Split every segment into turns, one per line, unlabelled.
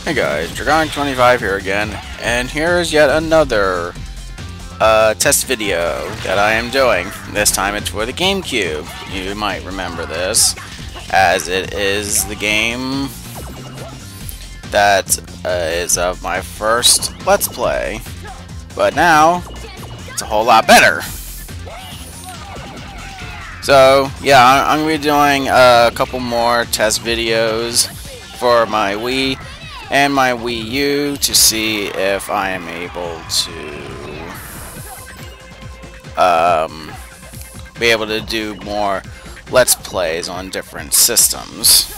Hey guys, Dragonic25 here again, and here is yet another test video that I am doing. This time it's for the GameCube. You might remember this, as it is the game that is of my first Let's Play. But now, it's a whole lot better. So, yeah, I'm going to be doing a couple more test videos for my Wii and my Wii U to see if I am able to be able to do more Let's Plays on different systems.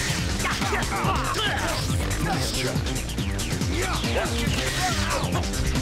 Nice shot.